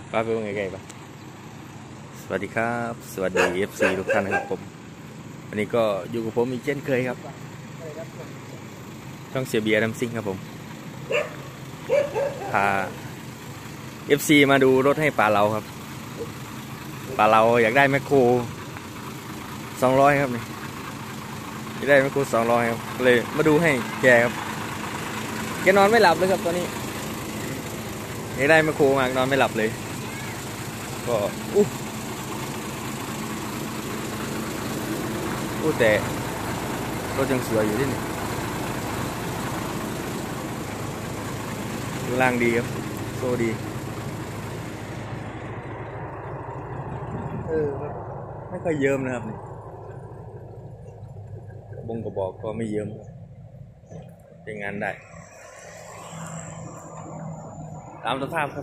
ป้าไปว่าไงๆปะสวัสดีครับสวัสดี FC ทุกท่านนะครับผมวันนี้ก็อยู่กับผมอีกเช่นเคยครับช่องเสียเบียร์น้ำซิ่งครับผมพา FC มาดูรถให้ป่าเราครับป่าเราอยากได้แมคโคร200ครับนี่อยากได้แมคโคร200ครับเลยมาดูให้แกครับแกนอนไม่หลับเลยครับตอนนี้อยากได้แมคโครมากนอนไม่หลับเลยก็แต่รถยังสวยอยู่ที่นี่ดูล่างดีครับโซดีไม่ค่อยเยิ้มนะครับนี่กระบอกก็ไม่เยิ้มใช้งานได้ตามสภาพครับ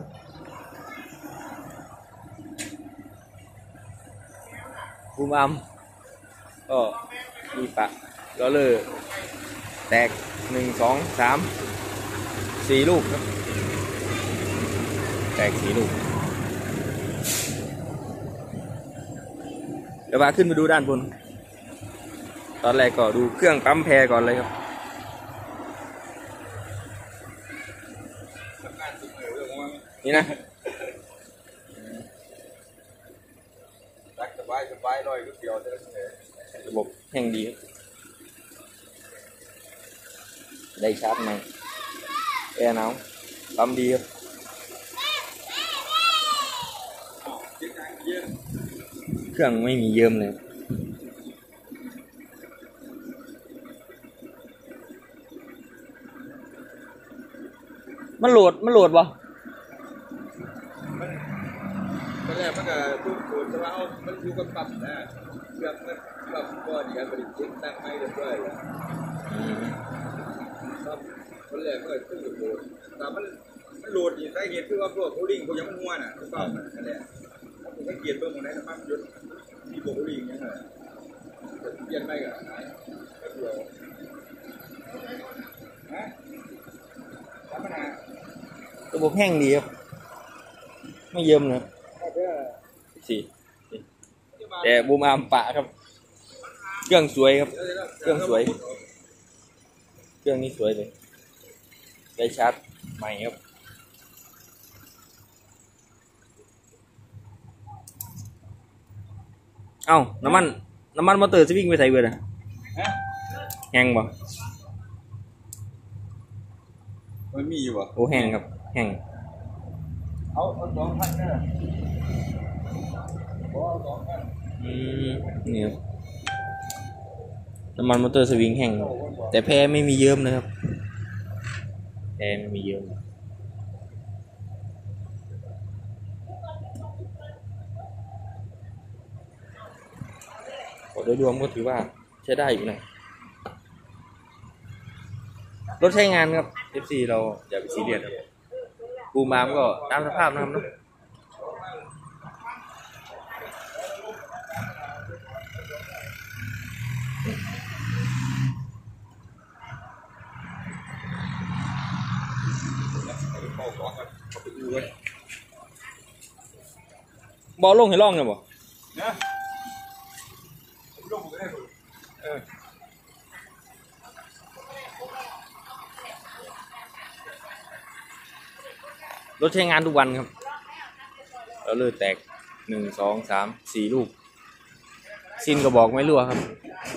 บูมอัมก็มีปะล้อเลอร์แตก1 2 3 4 ลูกครับแตก4 ลูกเดี๋ยวมาขึ้นมาดูด้านบนตอนแรกก็ดูเครื่องปั๊มแพรก่อนเลยครับนี่นะสบายลอยก็เกี่ยวระบบแห้งดีได้ชาร์จไหมแอร์หนาวปั๊มดีครับเครื่องไม่มีเยิ้มเลยมันโหลดวะตอนแรกมันก็ตู้โหลดแต่ว่าเอามันอยู่กับปั๊มนะเครื่องมันปั๊มก็ดีกันบริจิตตั้งให้เรียบร้อยแล้วครับตอนแรกมันก็ตู้โหลดแต่มันโหลดอีกสาเหตุคือว่าพวกโคดิ้งพวกยังมันม้วนอ่ะถูกต้องนั่นแหละผมก็เกลียดเบิ่งตรงไหนนะครับยศมีพวกโคดิ้งเนี่ยนะเปลี่ยนไปกันก็เดียวฮะปัญหาระบบแห้งดีครับไม่เยิ้มนะสี่แต่บูมอาร์มปะครับเครื่องสวยครับเครื่องสวยเครื่องนี้สวยเลยได้ชาร์จใหม่ครับเอ้าน้ำมันมอเตอร์จะวิ่งไปใส่เบอร์นะแห้งบ่มันมีอยู่ป่ะโอ้แห้งครับแห้งเอา2,000เนี่ย2,000 นี่ครับน้ำมันมอเตอร์สวิงแห้งแต่แพรไม่มีเยิ้มนะครับแพรไม่มีเยิ้มโดยรวมก็ถือว่าใช้ได้อยู่นะรถใช้งานครับ FC เราอย่าไปซีเรียสครับบูมอาร์มก็ตามสภาพนะครับเนาะบอลลงให้ล่องเนี่ยบ่นะลงก็ได้รถใช้งานทุกวันครับแล้วเลือดแตก1 2 3 4 ลูกซินกระบอกไม่รั่วครับ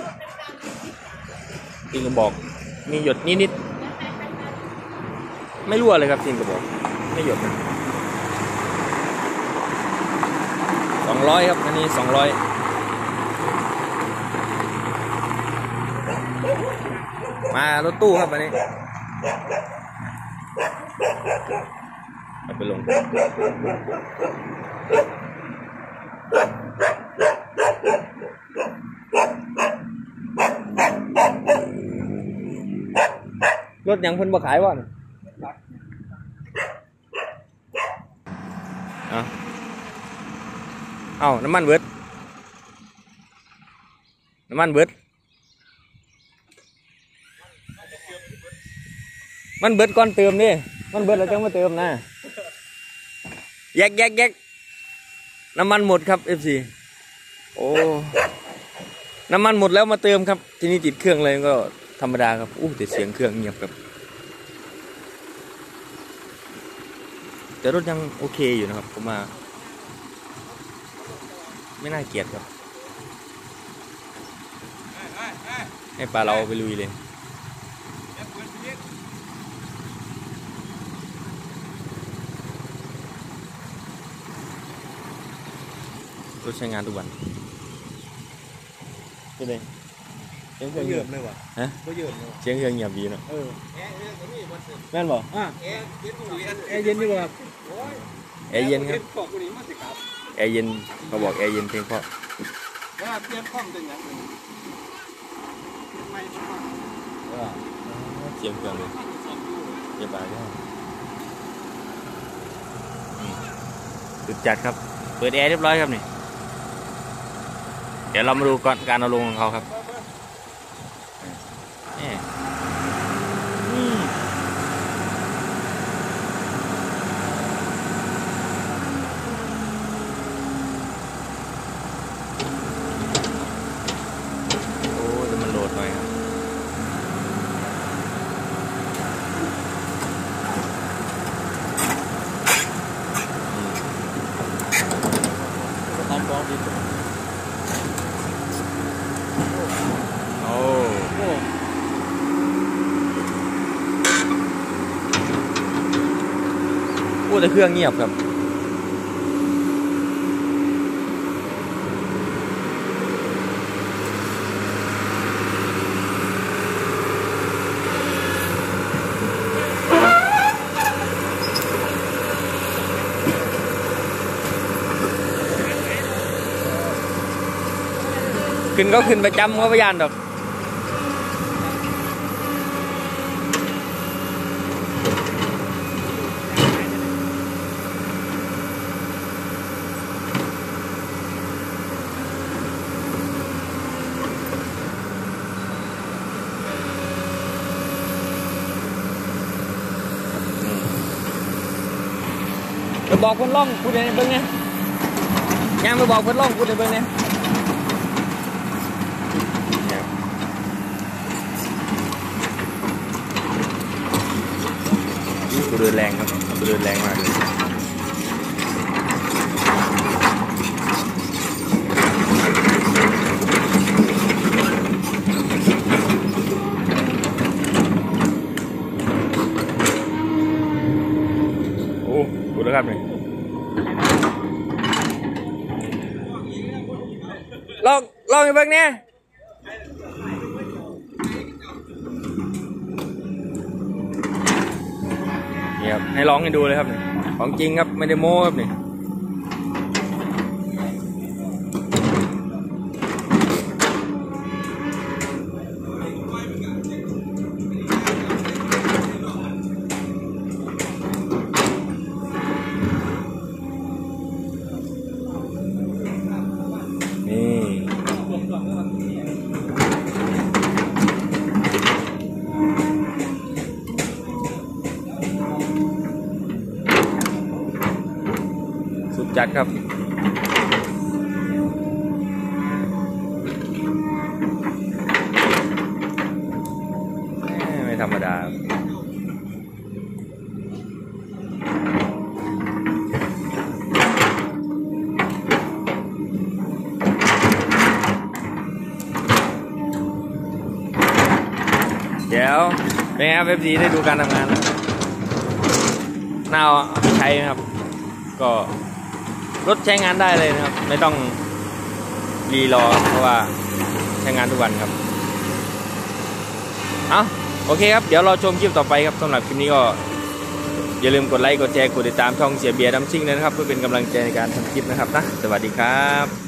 ซินกระบอกมีหยดนิดไม่รั่วเลยครับซินกระบอกไม่หยด200ครับอันนี้200มารถตู้ครับอันนี้เอาไปลงรถยังเพิ่นบ่ขายวะเอ้าน้ำมันเบิดมันเบิดก่อนเติมดิมันเบิดแล้วจังมาเติมนะแยกน้ำมันหมดครับ FC โอ้น้ำมันหมดแล้วมาเติมครับทีนี้ติดเครื่องเลยก็ธรรมดาครับแต่เสียงเครื่องเงียบครับแต่รถยังโอเคอยู่นะครับผมมาไม่น่าเกลียดครับให้ปลาเราไปลุยเลยรถใช้งานทุกวันเป็นไงเสียงเครื่องเงียบเลยว่ะฮะเสียงเครื่องเงียบดีเนาะแม่นบอกแอร์เย็นดีกว่าแอร์เย็นครับแอร์เย็นเขาบอกแอร์เย็นเพียงเพราะเปลี่ยนข้อมเป็นอย่างไรเสียงเครื่องเลยเจ็บปากด้วยสุดจัดครับเปิดแอร์เรียบร้อยครับนี่เดี๋ยวเรามาดูการเอาลงของเขาครับมันโหลดหน่อยครับความร้อนดีแต่เครื่องเงียบครับขึ้นก็ขึ้นประจำก็ไม่ยานดอกไปบอกคนล่องพูดในเบิ้งเนี่ยยังไปบอกคนล่องพูดในเบิ้งเนี่ยกูเดินแรงครับกูเดินแรงมากเลยโอ้กูแล้วครับเนี่ยลองอีกเบิ้งเนี่ยให้ร้องให้ดูเลยครับนี่ของจริงครับไม่ได้โม้ครับนี่จัดครับไม่ธรรมดาเดี๋ยวเป็นไงครับFCได้ดูการทำงานแล้วน่าเอาไปใช้นะครับก็รถใช้งานได้เลยนะครับไม่ต้องรีรอเพราะว่าใช้งานทุกวันครับโอเคครับเดี๋ยวเราชมคลิปต่อไปครับสำหรับคลิปนี้ก็อย่าลืมกดไลค์กดแชร์กดติดตามช่องเสียเบียร์ดัมซิ่งนะครับเพื่อเป็นกำลังใจในการทำคลิปนะครับนะสวัสดีครับ